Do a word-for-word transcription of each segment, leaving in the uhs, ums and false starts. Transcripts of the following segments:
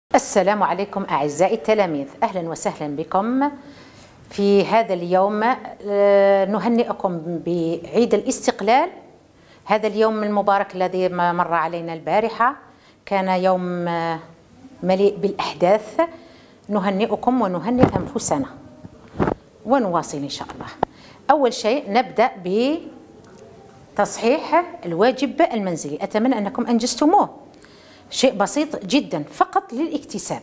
السلام عليكم أعزائي التلاميذ، أهلا وسهلا بكم في هذا اليوم. نهنئكم بعيد الاستقلال، هذا اليوم المبارك الذي مر علينا البارحة، كان يوم مليء بالأحداث. نهنئكم ونهنئ أنفسنا ونواصل إن شاء الله. أول شيء نبدأ بتصحيح الواجب المنزلي، أتمنى أنكم أنجزتموه، شيء بسيط جدا فقط للاكتساب.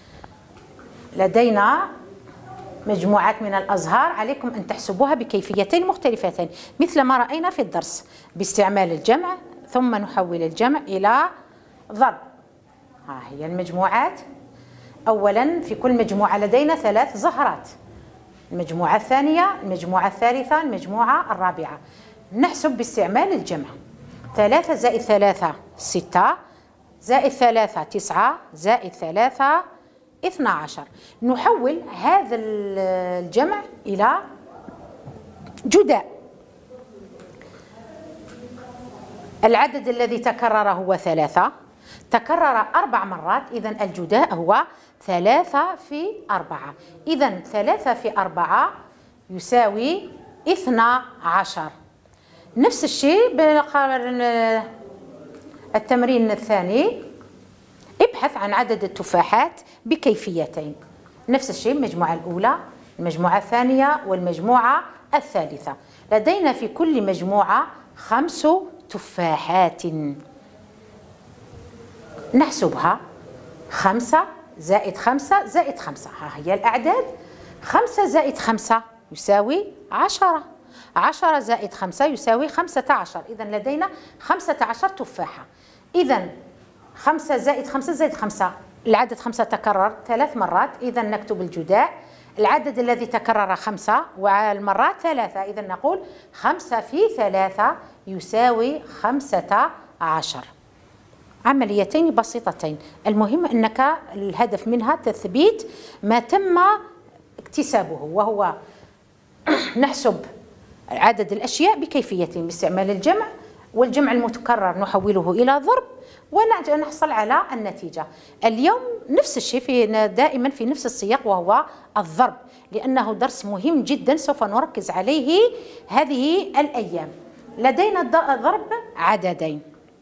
لدينا مجموعات من الأزهار، عليكم أن تحسبوها بكيفيتين مختلفتين مثل ما رأينا في الدرس، باستعمال الجمع ثم نحول الجمع إلى ضرب. ها هي المجموعات. أولا في كل مجموعة لدينا ثلاث زهرات، المجموعة الثانية، المجموعة الثالثة، المجموعة الرابعة. نحسب باستعمال الجمع. ثلاثة زائد ثلاثة ستة، زائد ثلاثة تسعة، زائد ثلاثة اثنا عشر. نحول هذا الجمع إلى جداء. العدد الذي تكرر هو ثلاثة، تكرر أربع مرات، إذن الجداء هو ثلاثة في أربعة. إذن ثلاثة في أربعة يساوي اثنا عشر. نفس الشيء التمرين الثاني، ابحث عن عدد التفاحات بكيفيتين. نفس الشيء المجموعة الأولى، المجموعة الثانية والمجموعة الثالثة. لدينا في كل مجموعة خمس تفاحات. نحسبها، خمسة زائد خمسة زائد خمسة، ها هي الأعداد. خمسة زائد خمسة يساوي عشرة، عشرة زائد خمسة يساوي خمسة عشر. إذن لدينا خمسة عشر تفاحة. إذن خمسة زائد خمسة زائد خمسة، العدد خمسة تكرر ثلاث مرات، إذن نكتب الجداء. العدد الذي تكرر خمسة والمرات ثلاثة، إذن نقول خمسة في ثلاثة يساوي خمسة عشر. عمليتين بسيطتين، المهم أنك الهدف منها تثبيت ما تم اكتسابه، وهو نحسب عدد الأشياء بكيفيتين باستعمال الجمع، والجمع المتكرر نحوله إلى ضرب ونحصل على النتيجة. اليوم نفس الشيء، في دائما في نفس السياق، وهو الضرب، لأنه درس مهم جدا سوف نركز عليه هذه الأيام. لدينا ضرب عددين.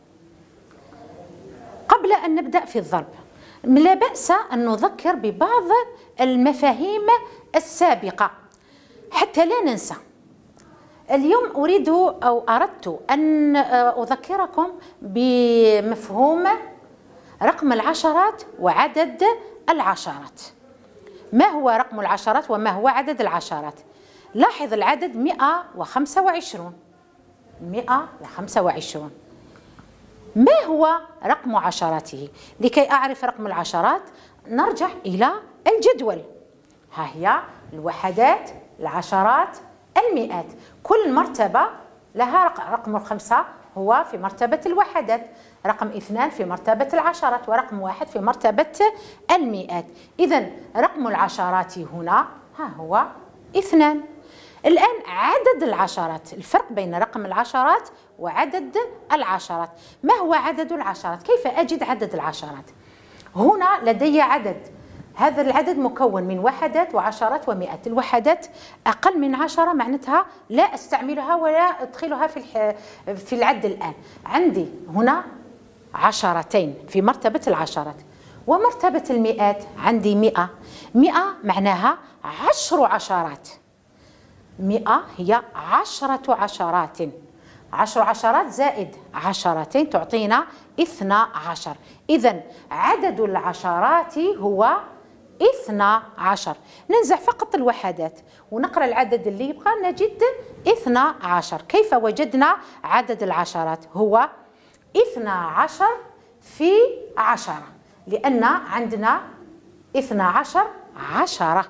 قبل أن نبدأ في الضرب لا بأس أن نذكر ببعض المفاهيم السابقة حتى لا ننسى. اليوم أريد أو أردت أن أذكركم بمفهوم رقم العشرات وعدد العشرات. ما هو رقم العشرات وما هو عدد العشرات؟ لاحظ العدد مئة وخمسة وعشرون، مئة وخمسة وعشرون. ما هو رقم عشراته؟ لكي أعرف رقم العشرات نرجع إلى الجدول. ها هي الوحدات، العشرات، المئات. كل مرتبة لها رقم الخمسة هو في مرتبة الوحدات، رقم اثنان في مرتبة العشرات، ورقم واحد في مرتبة المئات. إذن رقم العشرات هنا ها هو اثنان. الآن عدد العشرات، الفرق بين رقم العشرات وعدد العشرات. ما هو عدد العشرات؟ كيف أجد عدد العشرات؟ هنا لدي عدد، هذا العدد مكون من وحدات وعشرات ومئات. الوحدات أقل من عشرة معناتها لا أستعملها ولا أدخلها في في العد الآن. عندي هنا عشرتين في مرتبة العشرات. ومرتبة المئات عندي مئة. مئة معناها عشر عشرات. مئة هي عشرة عشرات. عشر عشرات زائد عشرتين تعطينا اثنا عشر. إذن عدد العشرات هو اثنا عشر. ننزع فقط الوحدات ونقرأ العدد اللي يبقى، نجد اثنا عشر. كيف وجدنا عدد العشرات؟ هو اثنا عشر في عشرة، لأن عندنا اثنا عشر عشرة.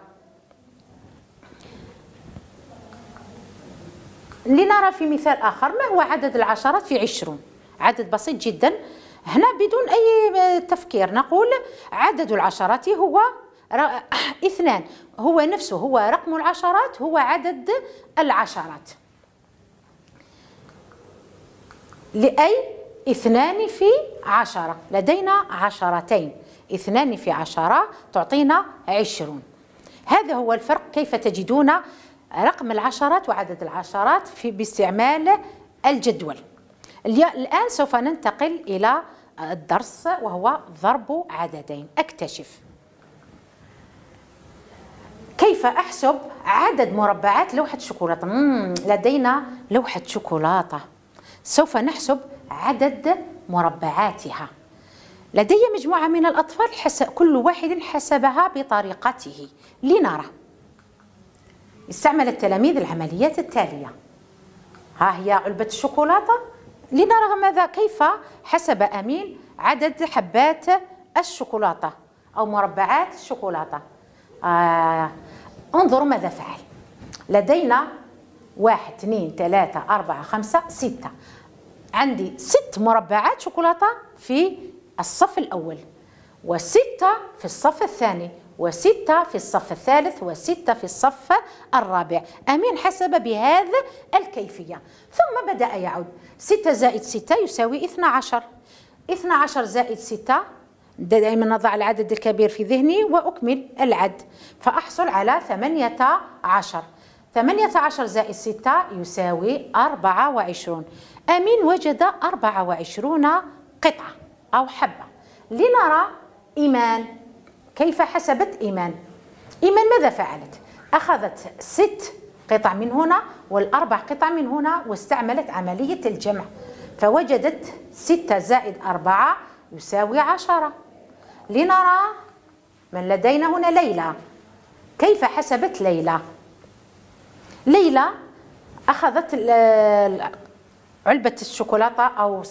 لنرى في مثال آخر ما هو عدد العشرات في عشرون. عدد بسيط جدا هنا بدون أي تفكير، نقول عدد العشرات هو اثنان، هو نفسه، هو رقم العشرات، هو عدد العشرات. لأي اثنان في عشرة، لدينا عشرتين، اثنان في عشرة تعطينا عشرون. هذا هو الفرق كيف تجدون رقم العشرات وعدد العشرات في باستعمال الجدول. الآن سوف ننتقل إلى الدرس وهو ضرب عددين. أكتشف. كيف أحسب عدد مربعات لوحة شوكولاتة؟ لدينا لوحة شوكولاتة، سوف نحسب عدد مربعاتها. لدي مجموعة من الأطفال حسب كل واحد حسبها بطريقته. لنرى. استعمل التلاميذ العمليات التالية. ها هي علبة الشوكولاتة. لنرى ماذا كيف حسب أمين عدد حبات الشوكولاتة أو مربعات الشوكولاتة. آه. انظروا ماذا فعل. لدينا واحد اثنين ثلاثة أربعة خمسة ستة. عندي ست مربعات شوكولاتة في الصف الأول، وستة في الصف الثاني، وستة في الصف الثالث، وستة في الصف الرابع. أمين حسب بهذا الكيفية. ثم بدأ يعود. ستة زائد ستة يساوي اثنا عشر. اثنا عشر زائد ستة، دائما نضع العدد الكبير في ذهني وأكمل العد، فأحصل على ثمانية عشر. ثمانية عشر زائد ستة يساوي أربعة وعشرون. أمين وجد أربعة وعشرون قطعة أو حبة. لنرى إيمان كيف حسبت. إيمان إيمان ماذا فعلت؟ أخذت ست قطع من هنا والأربع قطع من هنا واستعملت عملية الجمع، فوجدت ستة زائد أربعة يساوي عشرة. لنرى من لدينا هنا ليلى. كيف حسبت ليلى؟ ليلى أخذت علبة الشوكولاتة أو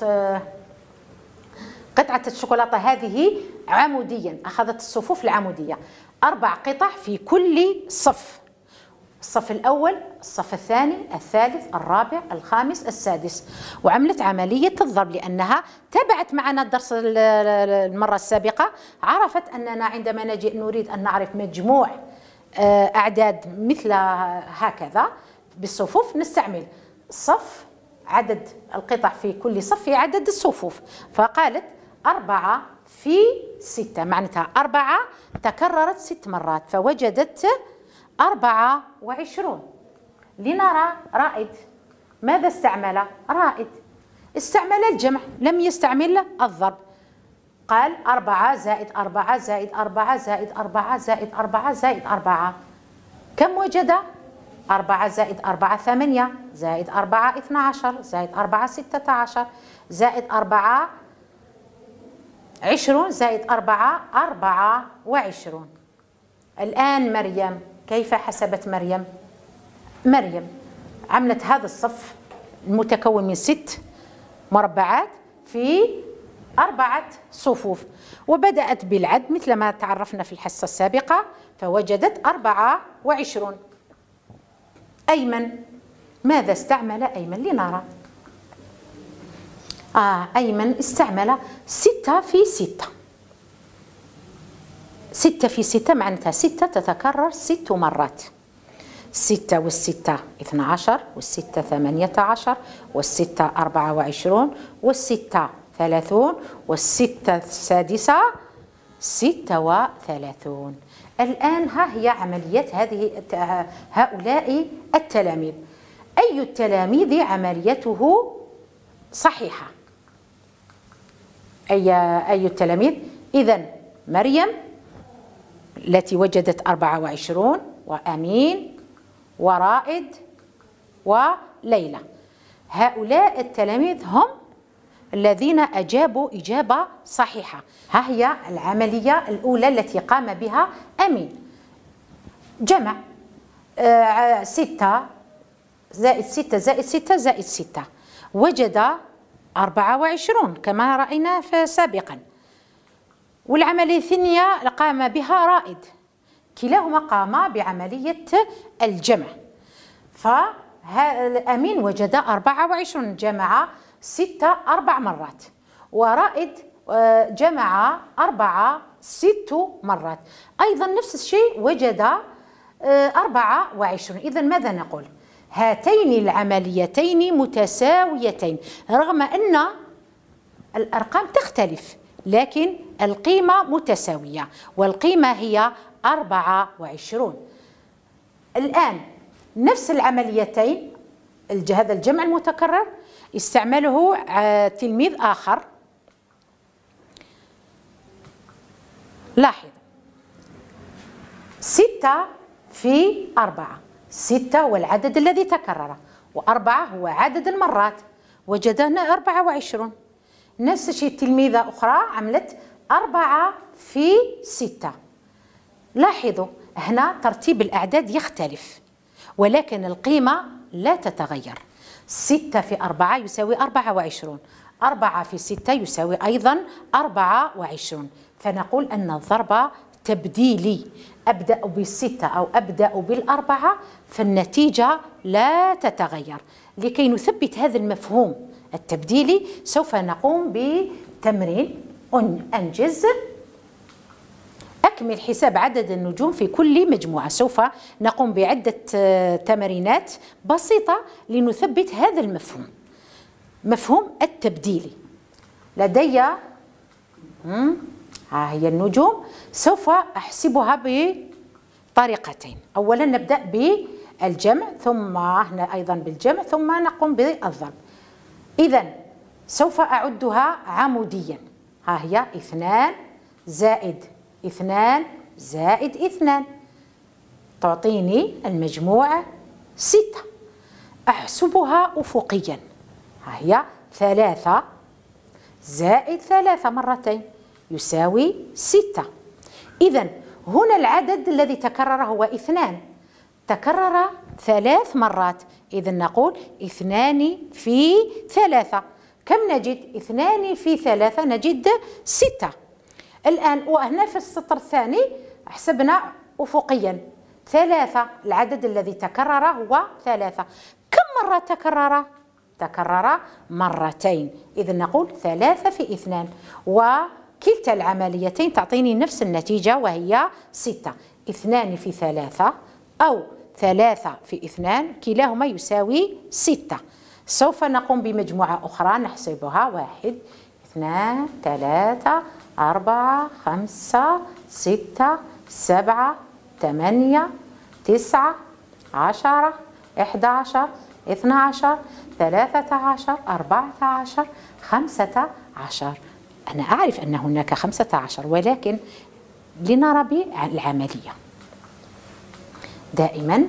قطعة الشوكولاتة هذه عموديا، أخذت الصفوف العمودية، أربع قطع في كل صف. الصف الأول، الصف الثاني، الثالث، الرابع، الخامس، السادس، وعملت عملية الضرب لأنها تابعت معنا الدرس المرة السابقة. عرفت أننا عندما نجي نريد أن نعرف مجموع أعداد مثل هكذا بالصفوف نستعمل صف، عدد القطع في كل صف في عدد الصفوف، فقالت أربعة في ستة، معناتها أربعة تكررت ست مرات فوجدت أربعة وعشرون. لنرى رائد ماذا استعمل؟ رائد استعمل الجمع لم يستعمل الضرب. قال أربعة زائد أربعة زائد أربعة زائد أربعة زائد أربعة زائد أربعة. كم وجد؟ أربعة زائد أربعة ثمانية، زائد أربعة اثنا عشر، زائد أربعة ستة عشر، زائد أربعة عشرون، زائد أربعة أربعة وعشرون. الآن مريم كيف حسبت مريم؟ مريم عملت هذا الصف المتكون من ست مربعات في أربعة صفوف، وبدأت بالعد مثل ما تعرفنا في الحصة السابقة، فوجدت أربعة وعشرون. أيمن ماذا استعمل أيمن؟ لنرى. آه أيمن استعمل ستة في ستة. ستة في ستة معناتها ستة تتكرر ست مرات. ستة والستة اثنا عشر، والستة ثمانية عشر، والستة أربعة وعشرون، والستة ثلاثون، والستة السادسة ستة وثلاثون. الآن ها هي عمليات هذه هؤلاء التلاميذ. أي التلاميذ عمليته صحيحة؟ أي أي التلاميذ؟ إذن مريم التي وجدت أربعة وعشرون، وأمين، ورائد، وليلى. هؤلاء التلاميذ هم الذين أجابوا إجابة صحيحة. ها هي العملية الأولى التي قام بها أمين. جمع آه ستة زائد ستة زائد ستة زائد ستة، وجد أربعة وعشرون كما رأينا سابقا. والعملية الثانية قام بها رائد، كلاهما قاما بعملية الجمع. فأمين وجد أربعة وعشرون، جمع ستة أربع مرات، ورائد جمع أربعة ست مرات، أيضا نفس الشيء وجد أربعة وعشرون. إذن ماذا نقول؟ هاتين العمليتين متساويتين رغم أن الأرقام تختلف، لكن القيمة متساوية، والقيمة هي أربعة وعشرون. الآن نفس العمليتين، هذا الجمع المتكرر استعمله تلميذ آخر. لاحظ، ستة في أربعة، ستة هو العدد الذي تكرر، وأربعة هو عدد المرات، وجدنا أربعة وعشرون. نفس الشيء تلميذة أخرى عملت أربعة في ستة. لاحظوا هنا ترتيب الأعداد يختلف، ولكن القيمة لا تتغير. ستة في أربعة يساوي أربعة وعشرون، أربعة في ستة يساوي أيضا أربعة وعشرون. فنقول أن الضرب تبديلي، أبدأ بالستة أو أبدأ بالأربعة، فالنتيجة لا تتغير. لكي نثبت هذا المفهوم التبديلي سوف نقوم بتمرين أنجز أكمل حساب عدد النجوم في كل مجموعة. سوف نقوم بعدة تمرينات بسيطة لنثبت هذا المفهوم، مفهوم التبديلي. لدي ها هي النجوم، سوف أحسبها بطريقتين. أولا نبدأ بالجمع، ثم هنا أيضا بالجمع، ثم نقوم بالضرب. إذن سوف أعدها عموديا. ها هي اثنان زائد اثنان زائد اثنان تعطيني المجموع ستة. أحسبها أفقيا. ها هي ثلاثة زائد ثلاثة مرتين يساوي ستة. إذن هنا العدد الذي تكرر هو اثنان، تكرر ثلاث مرات، إذن نقول اثنان في ثلاثة. كم نجد؟ اثنان في ثلاثة نجد ستة. الآن وهنا في السطر الثاني حسبنا أفقيا ثلاثة، العدد الذي تكرر هو ثلاثة. كم مرة تكرر؟ تكرر مرتين، إذن نقول ثلاثة في اثنان، وكلتا العمليتين تعطيني نفس النتيجة وهي ستة. اثنان في ثلاثة أو ثلاثة في اثنان كلاهما يساوي ستة. سوف نقوم بمجموعة أخرى نحسبها. واحد اثنان ثلاثة أربعة خمسة ستة سبعة ثمانية تسعة عشرة إحدى عشر اثنى عشر ثلاثة عشر أربعة عشر خمسة عشر. أنا أعرف أن هناك خمسة عشر، ولكن لنرى بالعملية. دائما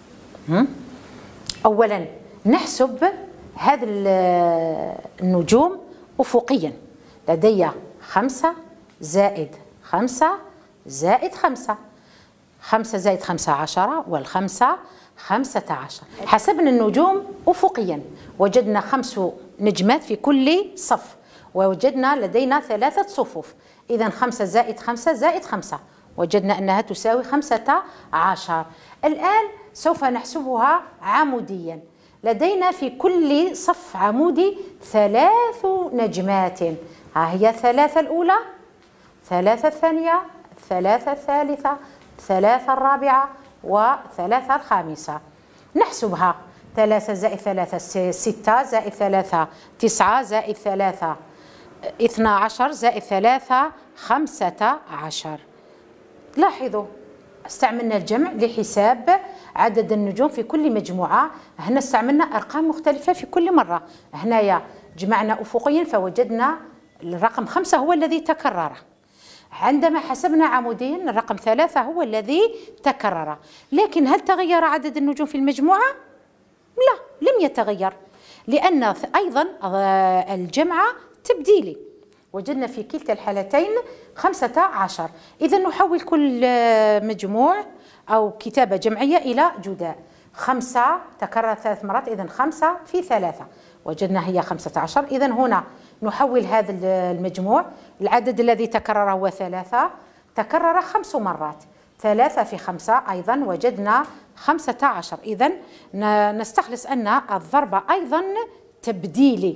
أولا نحسب هذه النجوم أفقيا. لدي خمسة زائد خمسة زائد خمسة، خمسة زائد خمسة عشرة، والخمسة خمسة عشر. حسبنا النجوم أفقيا، وجدنا خمس نجمات في كل صف، ووجدنا لدينا ثلاثة صفوف. إذن خمسة زائد خمسة زائد خمسة، وجدنا أنها تساوي خمسة عشر. الآن سوف نحسبها عموديا. لدينا في كل صف عمودي ثلاث نجمات. ها هي الثلاثة الأولى، ثلاثة الثانية، ثلاثة الثالثة، ثلاثة الرابعة، وثلاثة الخامسة. نحسبها. ثلاثة زائد ثلاثة ستة، زائد ثلاثة تسعة، زائد ثلاثة اثنى عشر، زائد ثلاثة خمسة عشر. لاحظوا استعملنا الجمع لحساب عدد النجوم في كل مجموعة. هنا استعملنا أرقام مختلفة في كل مرة. هنايا جمعنا أفقيا فوجدنا الرقم خمسة هو الذي تكرر. عندما حسبنا عموديا الرقم ثلاثة هو الذي تكرر. لكن هل تغير عدد النجوم في المجموعة؟ لا، لم يتغير، لأن أيضا الجمع تبديلي. وجدنا في كلتا الحالتين خمسة عشر. إذا نحول كل مجموع أو كتابة جمعية إلى جداء. خمسة تكرر ثلاث مرات، إذا خمسة في ثلاثة وجدنا هي خمسة عشر. إذا هنا نحول هذا المجموع، العدد الذي تكرر هو ثلاثة، تكرر خمس مرات، ثلاثة في خمسة أيضا وجدنا خمسة عشر. إذا نستخلص أن الضرب أيضا تبديلي.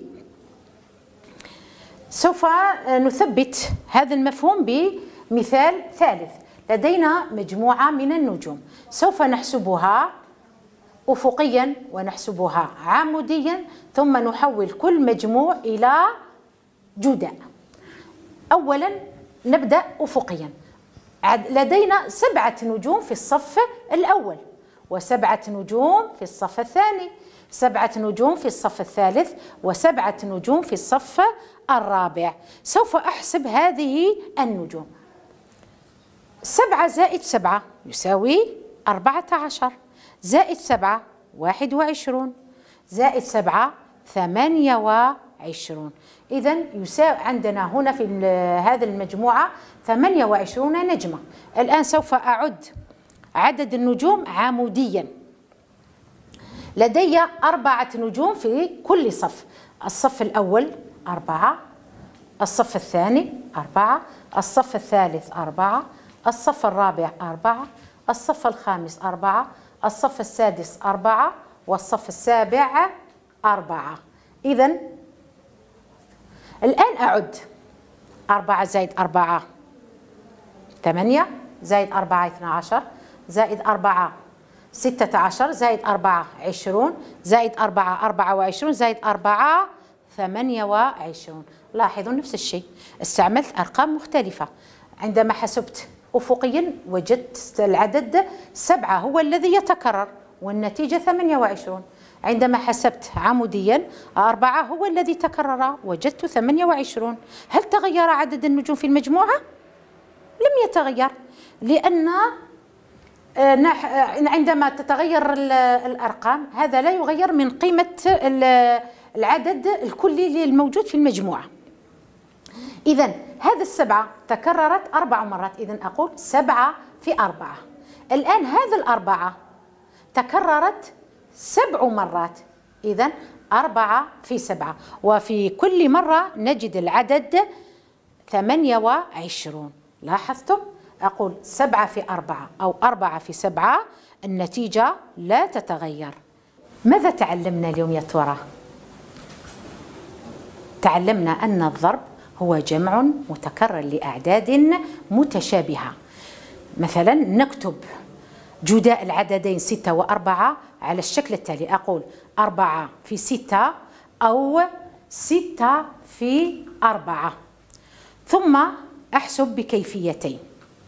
سوف نثبت هذا المفهوم بمثال ثالث. لدينا مجموعة من النجوم، سوف نحسبها أفقيا ونحسبها عموديا، ثم نحول كل مجموع إلى جداء. أولا نبدأ أفقيا. لدينا سبعة نجوم في الصف الأول، وسبعة نجوم في الصف الثاني، سبعة نجوم في الصف الثالث، وسبعة نجوم في الصف الرابع. سوف أحسب هذه النجوم. سبعة زائد سبعة يساوي أربعة عشر، زائد سبعة واحد وعشرون، زائد سبعة ثمانية وعشرون. إذن يساوي عندنا هنا في هذه المجموعة ثمانية وعشرون نجمة. الآن سوف أعد عدد النجوم عموديا. لدي أربعة نجوم في كل صف. الصف الأول أربعة، الصف الثاني أربعة، الصف الثالث أربعة، الصف الرابع أربعة، الصف الخامس أربعة، الصف السادس أربعة، والصف السابع أربعة. إذن الآن أعد أربعة زائد أربعة ثمانية، زائد أربعة اثنا عشر، زائد أربعة ستة عشر، زائد أربعة عشرون، زائد أربعة أربعة وعشرون، زائد أربعة ثمانية وعشرون. لاحظوا نفس الشيء، استعملت أرقام مختلفة. عندما حسبت أفقيا وجدت العدد سبعة هو الذي يتكرر والنتيجة ثمانية وعشرون. عندما حسبت عموديا أربعة هو الذي تكرر وجدت ثمانية وعشرون. هل تغير عدد النجوم في المجموعة؟ لم يتغير، لأن عندما تتغير الأرقام هذا لا يغير من قيمة العدد الكلي الموجود في المجموعة. إذن هذا السبعة تكررت أربع مرات، إذن أقول سبعة في أربعة. الآن هذا الأربعة تكررت سبع مرات، إذن أربعة في سبعة، وفي كل مرة نجد العدد ثمانية وعشرون. لاحظتم؟ أقول سبعة في أربعة أو أربعة في سبعة، النتيجة لا تتغير. ماذا تعلمنا اليوم يا ترى؟ تعلمنا أن الضرب هو جمع متكرر لأعداد متشابهة. مثلا نكتب جداء العددين ستة وأربعة على الشكل التالي. أقول أربعة في ستة أو ستة في أربعة، ثم أحسب بكيفيتين.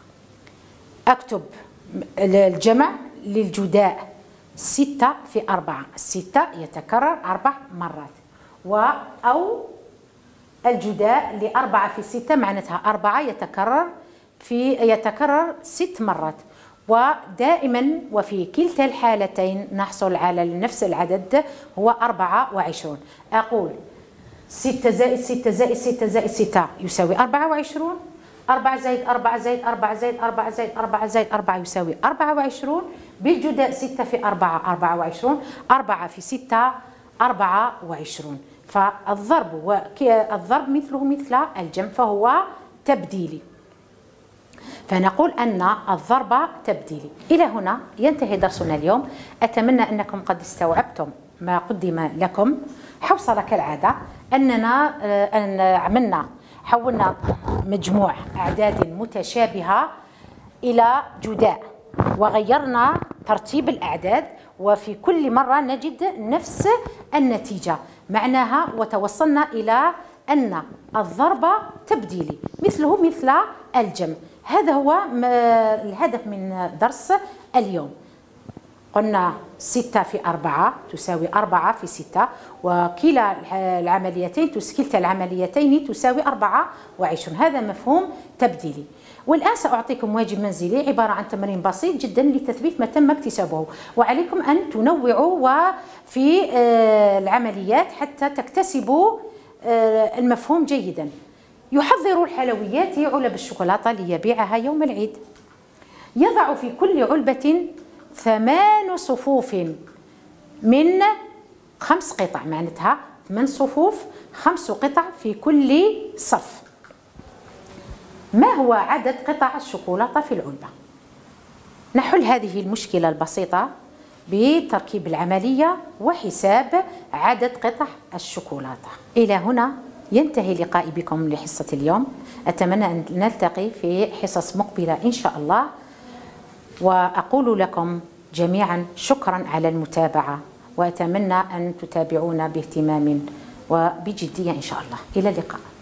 أكتب الجمع للجداء ستة في أربعة، الستة يتكرر أربع مرات، و أو الجداء لأربعة في ستة معناتها أربعة يتكرر في يتكرر ست مرات. ودائما وفي كلتا الحالتين نحصل على نفس العدد هو أربعة وعشرون. أقول ستة زائد ستة زائد ستة زائد ستة يساوي أربعة وعشرون، أربعة زائد أربعة زائد أربعة زائد أربعة زائد أربعة زائد أربعة يساوي أربعة وعشرون. بالجداء ستة في أربعة أربعة وعشرون، أربعة في ستة أربعة وعشرون. فالضرب والضرب مثله مثل الجمع فهو تبديلي، فنقول أن الضرب تبديلي. إلى هنا ينتهي درسنا اليوم. أتمنى أنكم قد استوعبتم ما قدم لكم. حوصلة كالعادة أننا أن عملنا حولنا مجموع أعداد متشابهة إلى جداء، وغيرنا ترتيب الأعداد، وفي كل مرة نجد نفس النتيجة معناها، وتوصلنا إلى أن الضرب تبديلي مثله مثل الجمع. هذا هو الهدف من درس اليوم. قلنا ستة في أربعة تساوي أربعة في ستة، وكلا العمليتين كلتا العمليتين تساوي أربعة وعشرون. هذا مفهوم تبديلي. والآن سأعطيكم واجب منزلي عبارة عن تمرين بسيط جدا لتثبيت ما تم اكتسابه، وعليكم أن تنوعوا في العمليات حتى تكتسبوا المفهوم جيدا. يحضر الحلويات علب الشوكولاتة ليبيعها يوم العيد. يضع في كل علبة ثمان صفوف من خمس قطع، معناتها ثمان صفوف خمس قطع في كل صف. ما هو عدد قطع الشوكولاتة في العلبة؟ نحل هذه المشكلة البسيطة بتركيب العملية وحساب عدد قطع الشوكولاتة. إلى هنا ينتهي لقائي بكم لحصة اليوم. أتمنى أن نلتقي في حصص مقبلة إن شاء الله، وأقول لكم جميعا شكرا على المتابعة، وأتمنى أن تتابعونا باهتمام وبجدية إن شاء الله. إلى اللقاء.